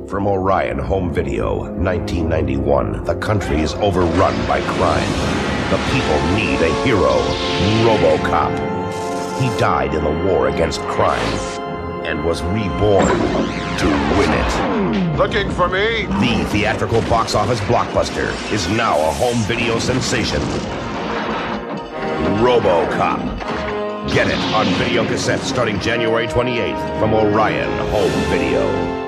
From Orion Home Video, 1991, the country is overrun by crime. The people need a hero, RoboCop. He died in the war against crime and was reborn to win it. Looking for me? The theatrical box office blockbuster is now a home video sensation. RoboCop. Get it on video cassette starting January 28th from Orion Home Video.